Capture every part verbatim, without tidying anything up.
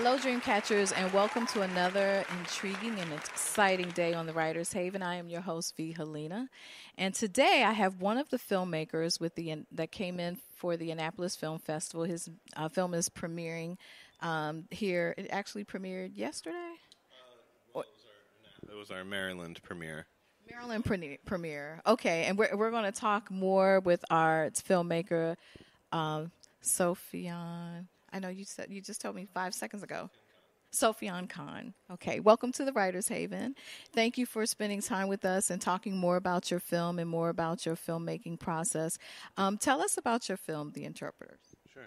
Hello, Dreamcatchers, and welcome to another intriguing and exciting day on the Writer's Haven. I am your host, V. Helena, and today I have one of the filmmakers with the that came in for the Annapolis Film Festival. His uh, film is premiering um, here. It actually premiered yesterday. Uh, well, it was our, it was our Maryland premiere. Maryland pre- premiere. Okay, and we're we're going to talk more with our filmmaker, um, Sofian. I know you said you just told me five seconds ago. Sofian Khan. Okay, welcome to the Writer's Haven. Thank you for spending time with us and talking more about your film and more about your filmmaking process. Um, tell us about your film, The Interpreters. Sure.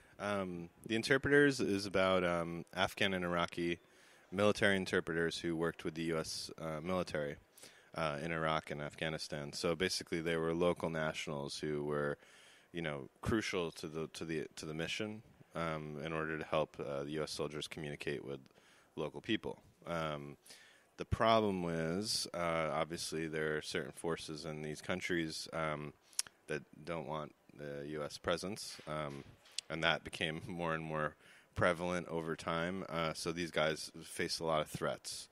Um, The Interpreters is about um, Afghan and Iraqi military interpreters who worked with the U S uh, military uh, in Iraq and Afghanistan. So basically, they were local nationals who were, you know, crucial to the to the to the mission. Um, in order to help uh, the U S soldiers communicate with local people. Um, the problem is, uh, obviously, there are certain forces in these countries um, that don't want the U S presence, um, and that became more and more prevalent over time. Uh, so these guys face a lot of threats.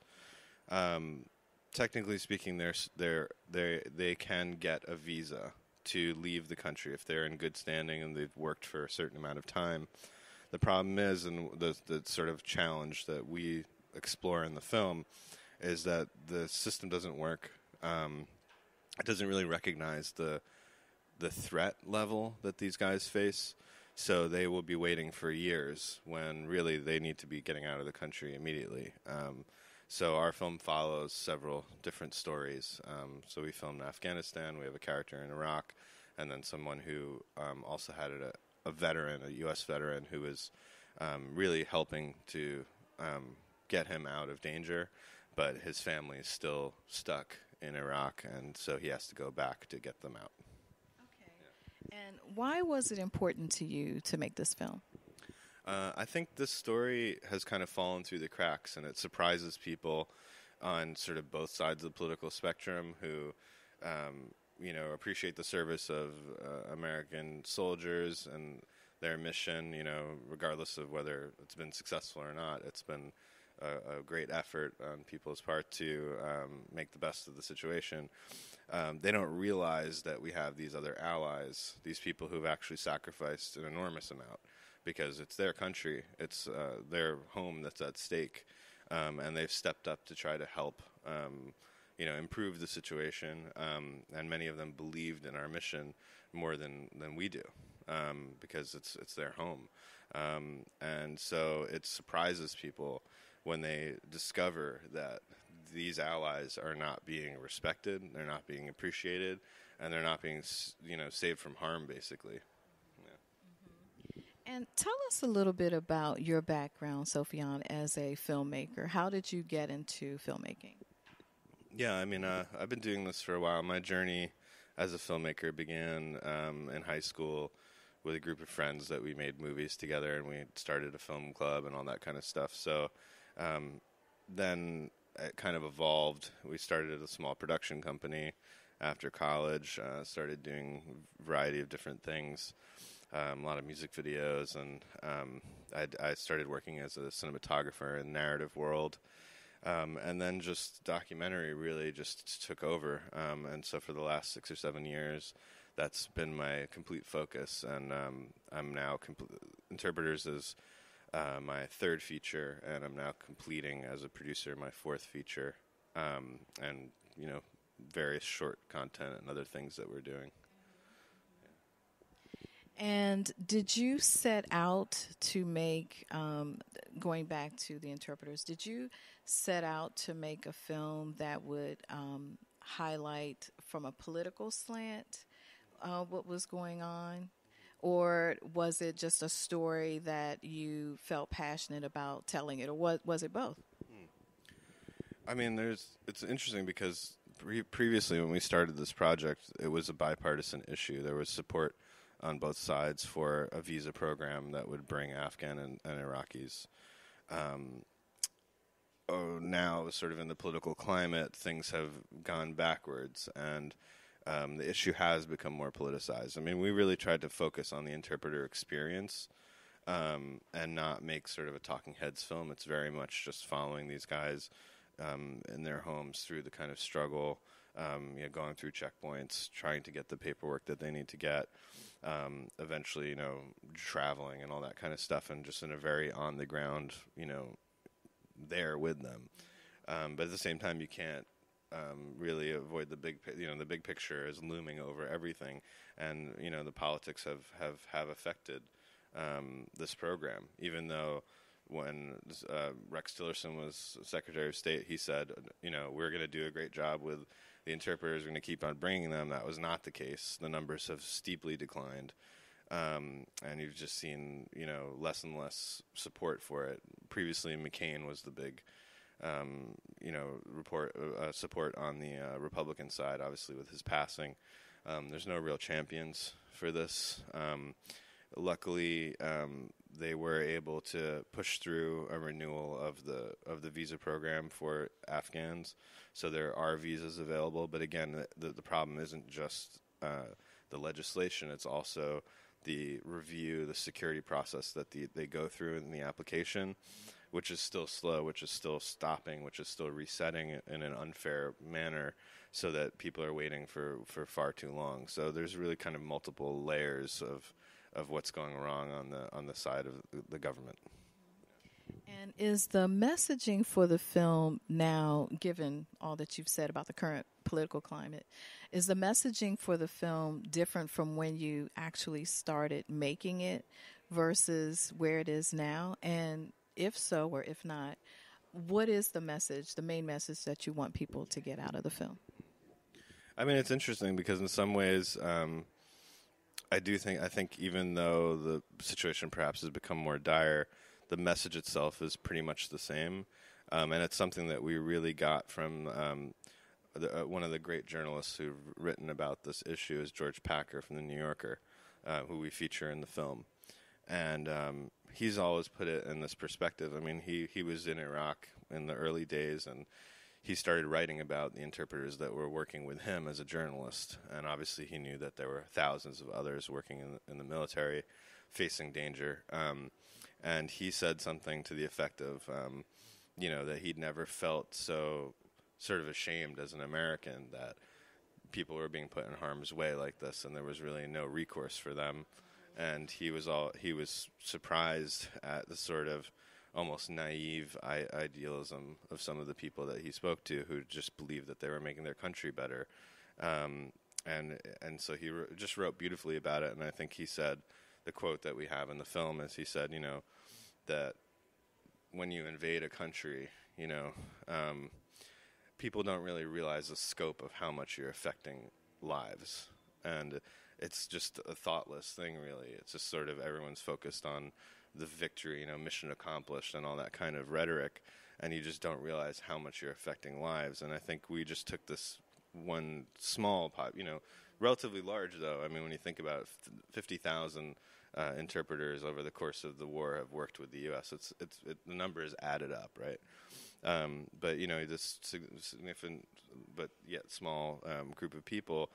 Um, technically speaking, they're, they're, they they can get a visa to leave the country if they're in good standing and they've worked for a certain amount of time. The problem is, and the, the sort of challenge that we explore in the film, is that the system doesn't work. Um, it doesn't really recognize the the threat level that these guys face. So they will be waiting for years when really they need to be getting out of the country immediately. Um, so our film follows several different stories. Um, so we filmed in Afghanistan. We have a character in Iraq, and then someone who um, also had a a veteran, a U S veteran, who is um, really helping to um, get him out of danger, but his family is still stuck in Iraq, and so he has to go back to get them out. Okay. Yeah. And why was it important to you to make this film? Uh, I think this story has kind of fallen through the cracks, and it surprises people on sort of both sides of the political spectrum who um, you know, appreciate the service of uh, American soldiers and their mission, you know, regardless of whether it's been successful or not. It's been a, a great effort on people's part to um, make the best of the situation. Um, they don't realize that we have these other allies, these people who've actually sacrificed an enormous amount because it's their country, it's uh, their home that's at stake, um, and they've stepped up to try to help um, you know, improve the situation, um, and many of them believed in our mission more than, than we do, um, because it's it's their home. Um, and so it surprises people when they discover that these allies are not being respected, they're not being appreciated, and they're not being, you know, saved from harm, basically. Yeah. Mm-hmm. And tell us a little bit about your background, Sofian, as a filmmaker. How did you get into filmmaking? Yeah, I mean, uh, I've been doing this for a while. My journey as a filmmaker began um, in high school with a group of friends that we made movies together, and we started a film club and all that kind of stuff. So um, then it kind of evolved. We started a small production company after college, uh, started doing a variety of different things, um, a lot of music videos, and um, I, I started working as a cinematographer in the narrative world. Um, and then just documentary really just took over. Um, and so for the last six or seven years, that's been my complete focus. And um, I'm now, compl- Interpreters is uh, my third feature, and I'm now completing as a producer my fourth feature, um, and, you know, various short content and other things that we're doing. And did you set out to make, um, going back to The Interpreters, did you set out to make a film that would um, highlight from a political slant uh, what was going on? Or was it just a story that you felt passionate about telling it? Or was, was it both? I mean, there's it's interesting because pre- previously when we started this project, it was a bipartisan issue. There was support on both sides for a visa program that would bring Afghan and, and Iraqis. Um, oh, now, sort of in the political climate, things have gone backwards, and um, the issue has become more politicized. I mean, we really tried to focus on the interpreter experience um, and not make sort of a talking heads film. It's very much just following these guys um, in their homes through the kind of struggle, um, you know, going through checkpoints, trying to get the paperwork that they need to get, um, eventually, you know, traveling and all that kind of stuff, and just in a very on the ground, you know, there with them. Um, but at the same time, you can't um, really avoid the big, pi- you know, the big picture is looming over everything, and you know, the politics have have have affected um, this program. Even though when uh, Rex Tillerson was Secretary of State, he said, you know, we're going to do a great job with the interpreters. We're going to keep on bringing them. That was not the case. The numbers have steeply declined. Um, and you've just seen, you know, less and less support for it. Previously, McCain was the big, um, you know, report uh, support on the uh, Republican side. Obviously, with his passing, um, there's no real champions for this. Um, luckily, um, they were able to push through a renewal of the of the visa program for Afghans. So there are visas available. But again, the the problem isn't just uh, the legislation; it's also the review, the security process that the, they go through in the application, which is still slow, which is still stopping, which is still resetting in an unfair manner, so that people are waiting for, for far too long. So there's really kind of multiple layers of of what's going wrong on the on the side of the government. And is the messaging for the film now, given all that you've said about the current political climate, is the messaging for the film different from when you actually started making it versus where it is now? And if so, or if not, what is the message, the main message that you want people to get out of the film? I mean, it's interesting because in some ways, um, I do think, I think even though the situation perhaps has become more dire, the message itself is pretty much the same. Um, and it's something that we really got from um, the, uh, one of the great journalists who've written about this issue is George Packer from The New Yorker, uh, who we feature in the film. And um, he's always put it in this perspective. I mean, he, he was in Iraq in the early days, and he started writing about the interpreters that were working with him as a journalist. And obviously he knew that there were thousands of others working in the, in the military facing danger. Um, and he said something to the effect of, um, you know, that he'd never felt so sort of ashamed as an American that people were being put in harm's way like this, and there was really no recourse for them. And he was all he was surprised at the sort of almost naive I- idealism of some of the people that he spoke to, who just believed that they were making their country better. Um, and and so he wr- just wrote beautifully about it. And I think he said, the quote that we have in the film is, he said, you know, that when you invade a country, you know, um, people don't really realize the scope of how much you're affecting lives. And it's just a thoughtless thing, really. It's just sort of everyone's focused on the victory, you know, mission accomplished and all that kind of rhetoric, and you just don't realize how much you're affecting lives. And I think we just took this one small pop, you know, relatively large, though. I mean, when you think about it, fifty thousand uh, interpreters over the course of the war have worked with the U S It's it's it, the number is added up, right? Um, but you know, this significant but yet small um, group of people,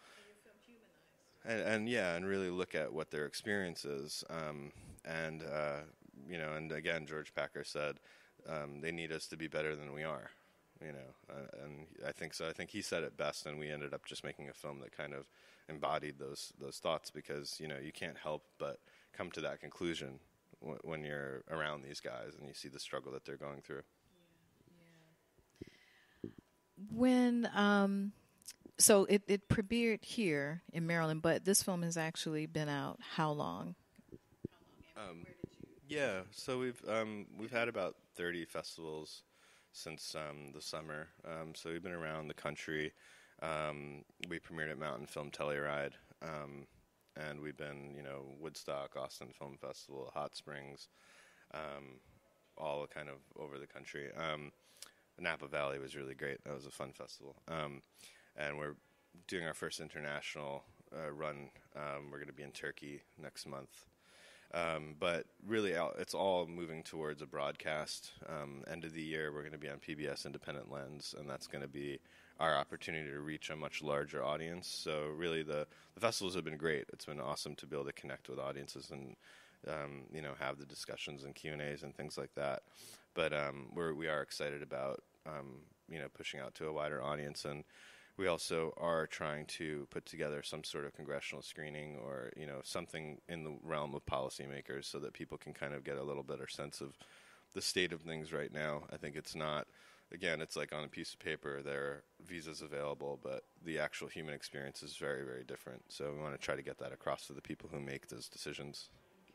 and, and yeah, and really look at what their experience is. Um, and uh, you know, and again, George Packer said um, they need us to be better than we are. You know, uh, and I think so. I think he said it best, and we ended up just making a film that kind of embodied those those thoughts, because you know, you can't help but come to that conclusion w- when you're around these guys and you see the struggle that they're going through. Yeah, yeah. When um, so it it premiered here in Maryland, but this film has actually been out how long? Um, yeah, so we've um, we've had about thirty festivals since um, the summer. Um, so we've been around the country. Um, we premiered at Mountain Film Telluride, um, and we've been, you know, Woodstock, Austin Film Festival, Hot Springs, um, all kind of over the country. Um, Napa Valley was really great. That was a fun festival. Um, and we're doing our first international uh, run. Um, we're going to be in Turkey next month. Um, but really, it's all moving towards a broadcast. Um, end of the year, we're going to be on P B S Independent Lens, and that's going to be our opportunity to reach a much larger audience. So really, the, the festivals have been great. It's been awesome to be able to connect with audiences and um, you know, have the discussions and Q and A's and things like that. But um, we're we are excited about um, you know, pushing out to a wider audience, and we also are trying to put together some sort of congressional screening, or you know, something in the realm of policymakers, so that people can kind of get a little better sense of the state of things right now. I think it's not, again, it's like on a piece of paper, there are visas available, but the actual human experience is very, very different. So we want to try to get that across to the people who make those decisions.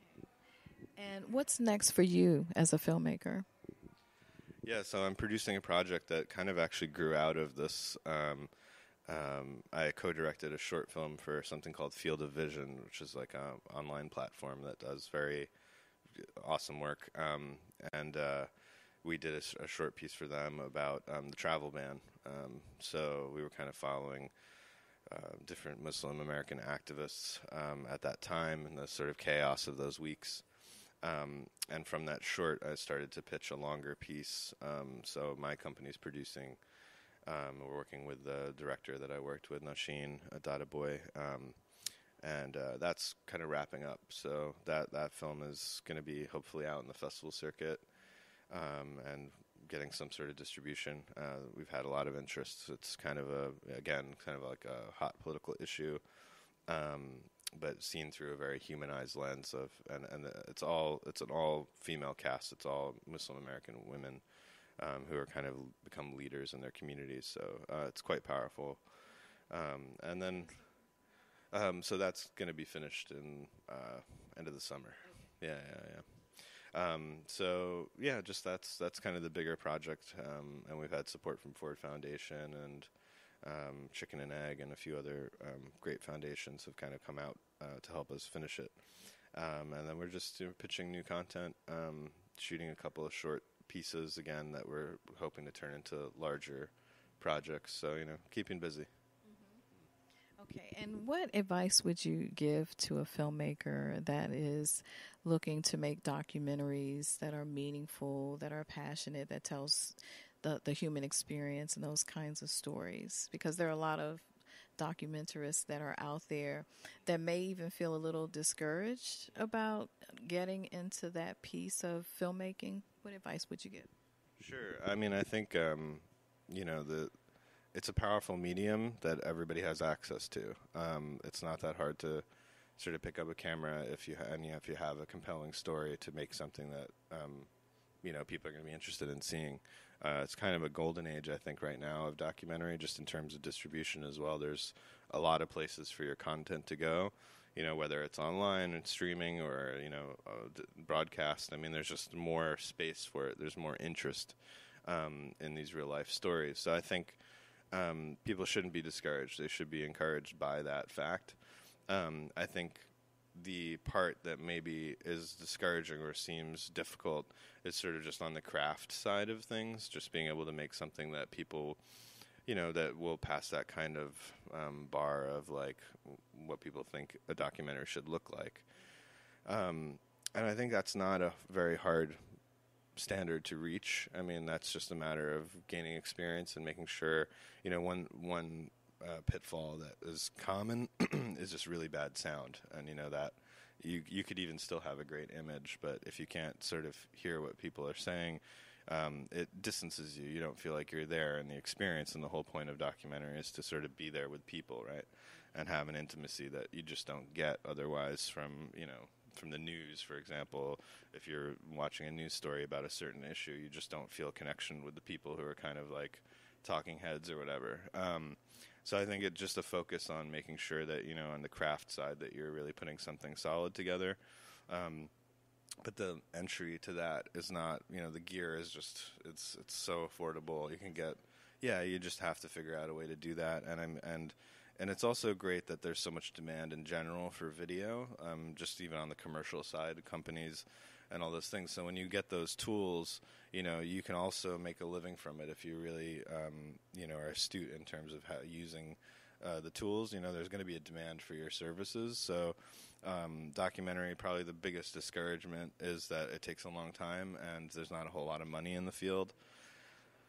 And what's next for you as a filmmaker? Yeah, so I'm producing a project that kind of actually grew out of this. Um, um, I co-directed a short film for something called Field of Vision, which is like an online platform that does very awesome work. Um, and uh, we did a, a short piece for them about um, the travel ban. Um, so we were kind of following uh, different Muslim American activists um, at that time and the sort of chaos of those weeks. Um, and from that short, I started to pitch a longer piece. Um, so my company's producing. Um, we're working with the director that I worked with, Nasheen Adadaboy, um and uh, that's kind of wrapping up. So that, that film is going to be hopefully out in the festival circuit um, and getting some sort of distribution. Uh, we've had a lot of interest. It's kind of a, again, kind of like a hot political issue, um, but seen through a very humanized lens of, and, and it's all, it's an all female cast. It's all Muslim American women um, who are kind of become leaders in their communities. So uh, it's quite powerful. Um, and then Um, so that's going to be finished in uh, end of the summer. Okay. Yeah, yeah, yeah. Um, so yeah, just that's that's kind of the bigger project, um, and we've had support from Ford Foundation and um, Chicken and Egg and a few other um, great foundations have kind of come out uh, to help us finish it. Um, and then we're just you know, pitching new content, um, shooting a couple of short pieces again that we're hoping to turn into larger projects. So you know, keeping busy. Okay, and what advice would you give to a filmmaker that is looking to make documentaries that are meaningful, that are passionate, that tells the, the human experience and those kinds of stories? Because there are a lot of documentarists that are out there that may even feel a little discouraged about getting into that piece of filmmaking. What advice would you give? Sure. I mean, I think, um, you know, the... it's a powerful medium that everybody has access to. Um, it's not that hard to sort of pick up a camera if you ha- and if you have a compelling story to make something that um, you know people are going to be interested in seeing. Uh, it's kind of a golden age, I think, right now of documentary, just in terms of distribution as well. There's a lot of places for your content to go. You know, whether it's online and streaming or you know uh, d- broadcast. I mean, there's just more space for it. There's more interest um, in these real life stories. So I think. Um, people shouldn't be discouraged. They should be encouraged by that fact. Um, I think the part that maybe is discouraging or seems difficult is sort of just on the craft side of things, just being able to make something that people, you know, that will pass that kind of um, bar of like what people think a documentary should look like. Um, and I think that's not a very hard standard to reach. I mean, that's just a matter of gaining experience and making sure, you know, one one uh, pitfall that is common is just really bad sound. And, you know, that you you could even still have a great image, but if you can't sort of hear what people are saying, um, it distances you. You don't feel like you're there. And the experience and the whole point of documentary is to sort of be there with people, right? And have an intimacy that you just don't get otherwise from, you know, from the news, for example. If you're watching a news story about a certain issue, you just don't feel connection with the people who are kind of like talking heads or whatever. Um, so I think it's just a focus on making sure that, you know, on the craft side that you're really putting something solid together. Um, but the entry to that is not, you know, the gear is just, it's it's so affordable. You can get, yeah, you just have to figure out a way to do that. And I'm, and And it's also great that there's so much demand in general for video, um, just even on the commercial side, companies and all those things. So when you get those tools, you know, you can also make a living from it if you really, um, you know, are astute in terms of how using uh, the tools. You know, there's going to be a demand for your services. So um, documentary, probably the biggest discouragement is that it takes a long time and there's not a whole lot of money in the field.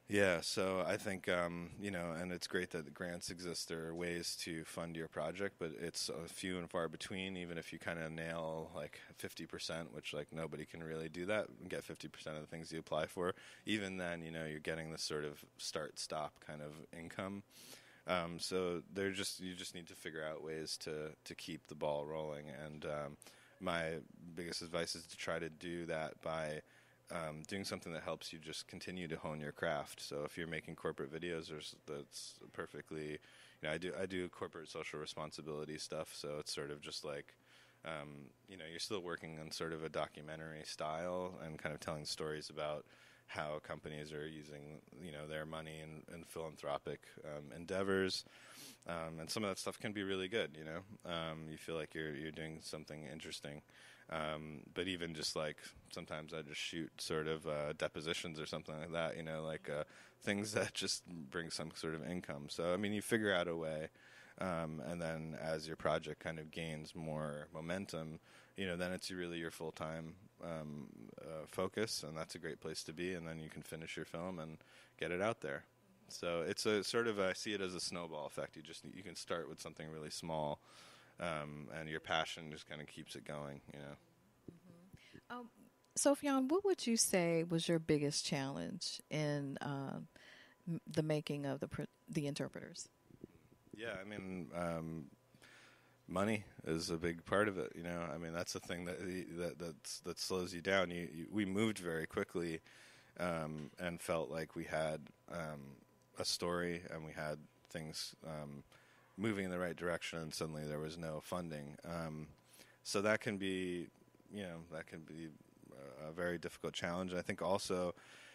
Yeah, so I think, um, you know, and it's great that grants exist. There are ways to fund your project, but it's a few and far between, even if you kind of nail like fifty percent, which like nobody can really do that and get fifty percent of the things you apply for. Even then, you know, you're getting this sort of start-stop kind of income. Um, so they're just, you just need to figure out ways to, to keep the ball rolling. And um, my biggest advice is to try to do that by Um, doing something that helps you just continue to hone your craft. So if you're making corporate videos, there's, that's perfectly, you know, I do I do corporate social responsibility stuff. So it's sort of just like, um, you know, you're still working on sort of a documentary style and kind of telling stories about how companies are using, you know, their money in, in philanthropic um, endeavors. Um, and some of that stuff can be really good, you know. Um, you feel like you're you're doing something interesting. Um, but even just like sometimes I just shoot sort of uh, depositions or something like that, you know, like uh, things that just bring some sort of income. So, I mean, you figure out a way, um, and then as your project kind of gains more momentum, you know, then it's really your full-time um, uh, focus, and that's a great place to be, and then you can finish your film and get it out there. So it's a sort of, I see it as a snowball effect. You just, you can start with something really small, Um, and your passion just kind of keeps it going, you know. Mm-hmm. Um, Sofian, what would you say was your biggest challenge in uh, m- the making of the pr- the interpreters? Yeah, I mean, um, money is a big part of it, you know. I mean, that's the thing that that that's, that slows you down. You, you, we moved very quickly um, and felt like we had um, a story and we had things Um, moving in the right direction, and suddenly there was no funding. Um, so that can be, you know, that can be a very difficult challenge. I think also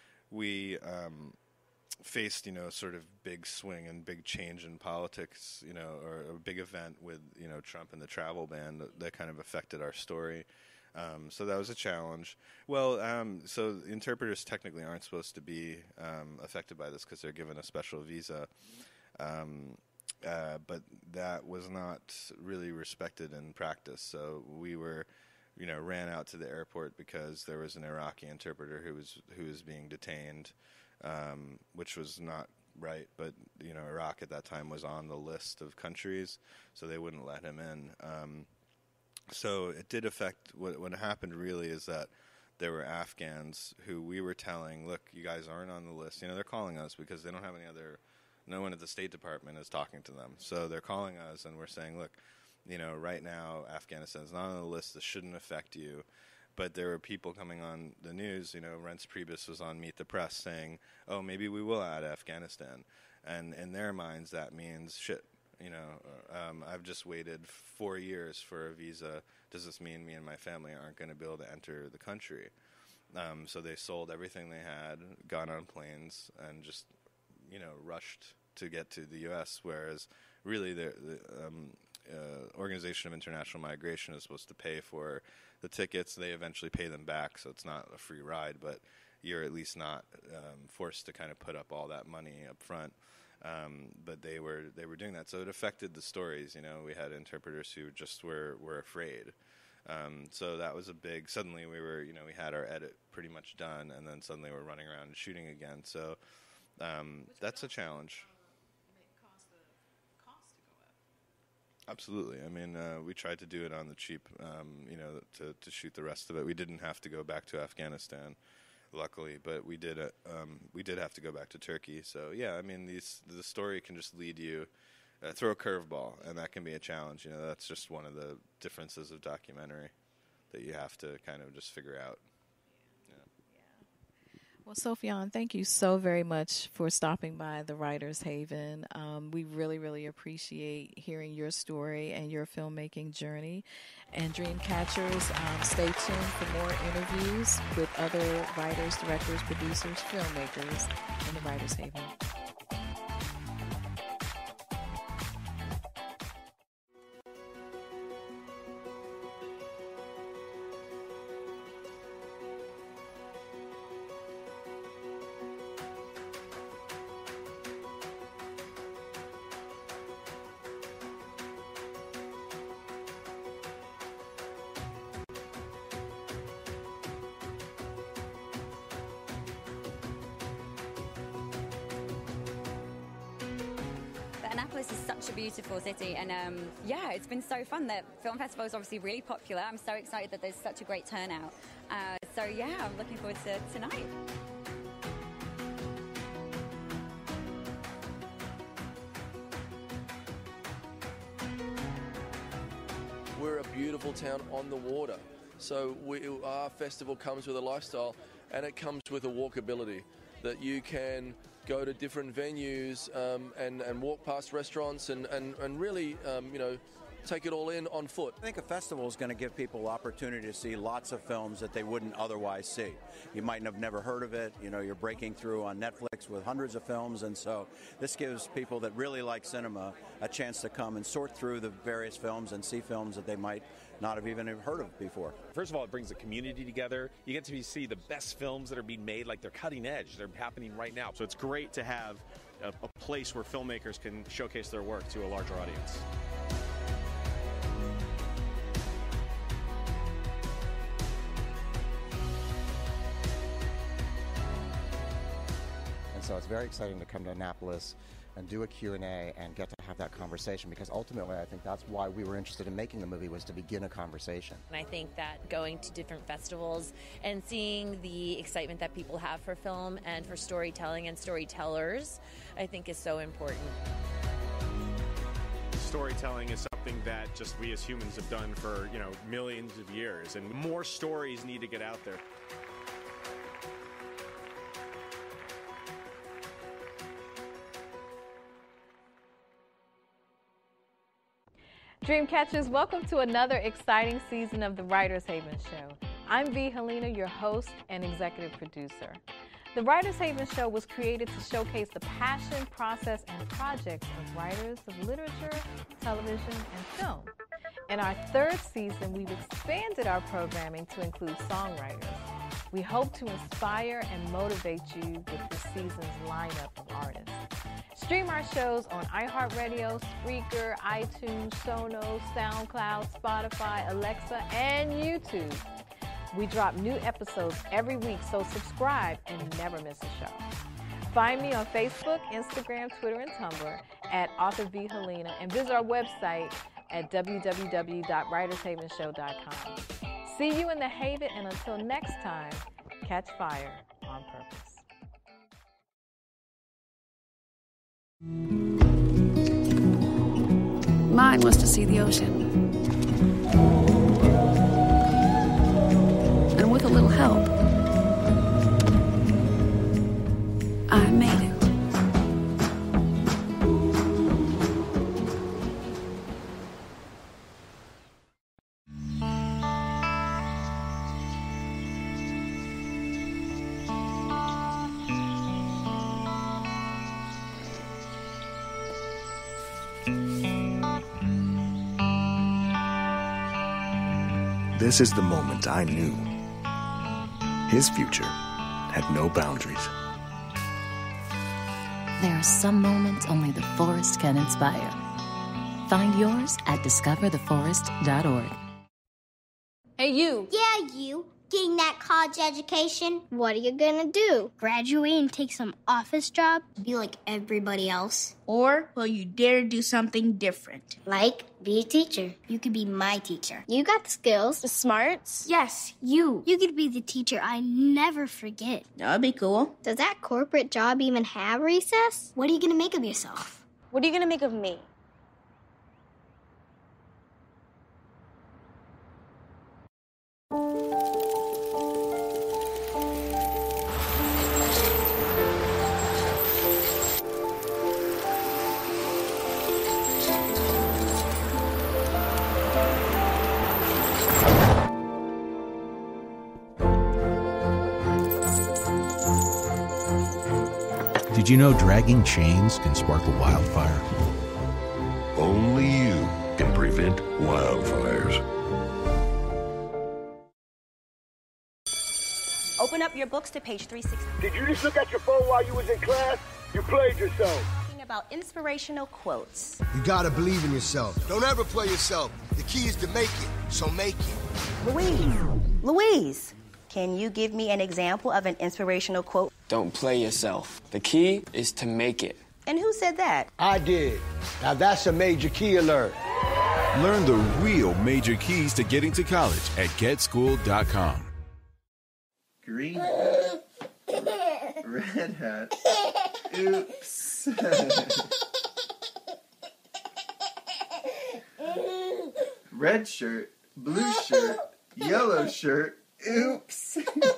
we um, faced, you know, sort of big swing and big change in politics, you know, or a big event with, you know, Trump and the travel ban that, that kind of affected our story. Um, so that was a challenge. Well, um, so interpreters technically aren't supposed to be um, affected by this because they're given a special visa. Um, Uh, but that was not really respected in practice. So we were, you know, ran out to the airport because there was an Iraqi interpreter who was who was being detained, um, which was not right. But you know, Iraq at that time was on the list of countries, so they wouldn't let him in. Um, so it did affect. What what happened really is that there were Afghans who we were telling, look, you guys aren't on the list. You know, they're calling us because they don't have any other. No one at the State Department is talking to them. So they're calling us and we're saying, look, you know, right now Afghanistan's not on the list. This shouldn't affect you. But there were people coming on the news, you know, Reince Priebus was on Meet the Press saying, oh, maybe we will add Afghanistan. And in their minds, that means, shit, you know, um, I've just waited four years for a visa. Does this mean me and my family aren't going to be able to enter the country? Um, so they sold everything they had, got on planes, and just you know, rushed to get to the U S, whereas really the, the um, uh, Organization of International Migration is supposed to pay for the tickets. They eventually pay them back, so it's not a free ride, but you're at least not um, forced to kind of put up all that money up front. Um, but they were they were doing that, so it affected the stories. You know, we had interpreters who just were were afraid. Um, so that was a big. Suddenly we were, you know, we had our edit pretty much done, and then suddenly we're running around and shooting again. So. Um, that's a challenge. Absolutely. I mean, uh, we tried to do it on the cheap, um, you know, to, to shoot the rest of it. We didn't have to go back to Afghanistan, luckily, but we did. Uh, um, we did have to go back to Turkey. So yeah, I mean, these the story can just lead you, uh, throw a curveball, and that can be a challenge. You know, that's just one of the differences of documentary that you have to kind of just figure out. Well, Sofian, thank you so very much for stopping by the Writers Haven. Um, we really, really appreciate hearing your story and your filmmaking journey. And Dreamcatchers, um, stay tuned for more interviews with other writers, directors, producers, filmmakers in the Writers Haven. Annapolis is such a beautiful city, and um, yeah, it's been so fun. The film festival is obviously really popular. I'm so excited that there's such a great turnout. Uh, so yeah, I'm looking forward to tonight. We're a beautiful town on the water, so we, our festival comes with a lifestyle, and it comes with a walkability, that you can go to different venues um, and, and walk past restaurants and, and, and really, um, you know, take it all in on foot. I think a festival is going to give people opportunity to see lots of films that they wouldn't otherwise see. You might have never heard of it. You know, you're breaking through on Netflix with hundreds of films, and so this gives people that really like cinema a chance to come and sort through the various films and see films that they might not have even heard of before. First of all, it brings the community together. You get to see the best films that are being made, like they're cutting edge. They're happening right now. So it's great to have a, a place where filmmakers can showcase their work to a larger audience. So it's very exciting to come to Annapolis and do a Q and A and get to have that conversation, because ultimately I think that's why we were interested in making the movie, was to begin a conversation. And I think that going to different festivals and seeing the excitement that people have for film and for storytelling and storytellers, I think is so important. Storytelling is something that just we as humans have done for, you know, millions of years, and more stories need to get out there. Dreamcatchers, welcome to another exciting season of the Writers Haven Show. I'm V. Helena, your host and executive producer. The Writers Haven Show was created to showcase the passion, process, and projects of writers of literature, television, and film. In our third season, we've expanded our programming to include songwriters. We hope to inspire and motivate you with this season's lineup of artists. Stream our shows on iHeartRadio, Spreaker, iTunes, Sonos, SoundCloud, Spotify, Alexa, and YouTube. We drop new episodes every week, so subscribe and never miss a show. Find me on Facebook, Instagram, Twitter, and Tumblr at Author V. Helena, and visit our website at w w w dot writers haven show dot com. See you in the Haven, and until next time, catch fire on purpose. Mine was to see the ocean. And with a little help, I made it. This is the moment I knew. His future had no boundaries. There are some moments only the forest can inspire. Find yours at discover the forest dot org. Hey, you. Yeah, you. Getting that college education? What are you gonna do? Graduate and take some office job? Be like everybody else? Or will you dare to do something different? Like, be a teacher. You could be my teacher. You got the skills. The smarts? Yes, you. You could be the teacher I never forget. That'd be cool. Does that corporate job even have recess? What are you gonna make of yourself? What are you gonna make of me? Did you know dragging chains can spark a wildfire? Only you can prevent wildfires. Open up your books to page three sixty. Did you just look at your phone while you was in class? You played yourself. Talking about inspirational quotes. You gotta believe in yourself. Don't ever play yourself. The key is to make it, so make it. Louise, Louise, can you give me an example of an inspirational quote? Don't play yourself. The key is to make it. And who said that? I did. Now that's a major key alert. Learn the real major keys to getting to college at get school dot com. Green red hat. Oops. Red shirt, blue shirt, yellow shirt. Oops.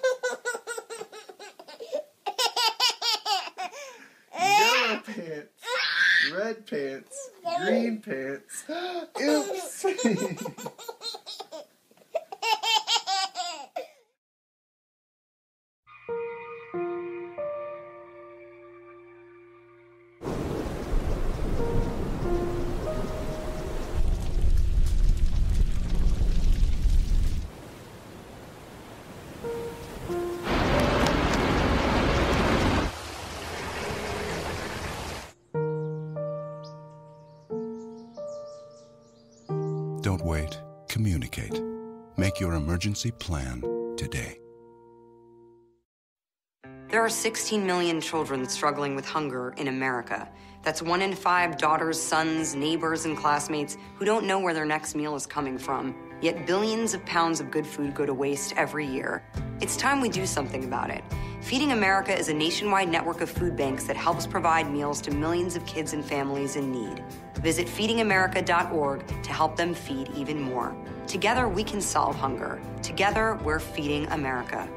Yellow pants, red pants, green pants. Oops. Don't wait. Communicate. Make your emergency plan today. There are sixteen million children struggling with hunger in America. That's one in five daughters, sons, neighbors, and classmates who don't know where their next meal is coming from. Yet billions of pounds of good food go to waste every year. It's time we do something about it. Feeding America is a nationwide network of food banks that helps provide meals to millions of kids and families in need. Visit feeding america dot org to help them feed even more. Together, we can solve hunger. Together, we're feeding America.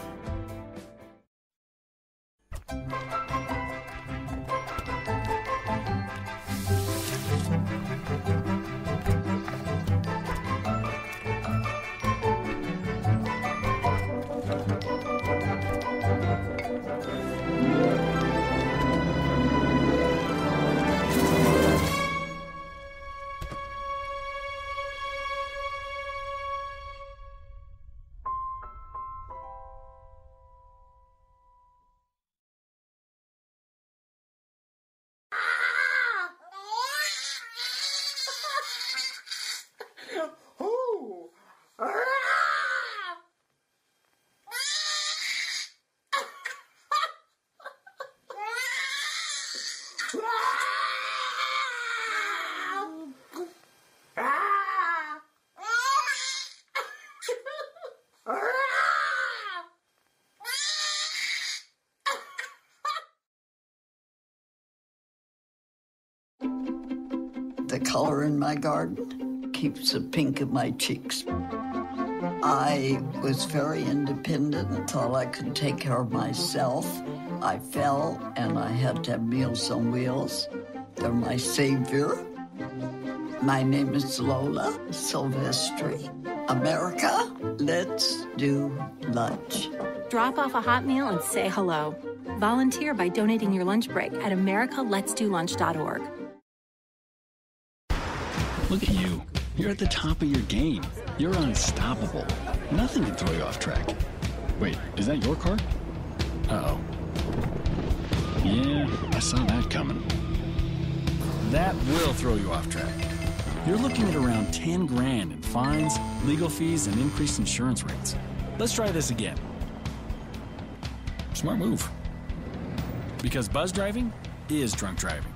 The color in my garden keeps the pink in my cheeks. I was very independent and thought I could take care of myself. I fell and I had to have Meals on Wheels. They're my savior. My name is Lola Silvestri. America, let's do lunch. Drop off a hot meal and say hello. Volunteer by donating your lunch break at america lets do lunch dot org. Look at you. You're at the top of your game. You're unstoppable. Nothing can throw you off track. Wait, is that your car? Uh-oh. Yeah, I saw that coming. That will throw you off track. You're looking at around ten grand in fines, legal fees, and increased insurance rates. Let's try this again. Smart move. Because buzz driving is drunk driving.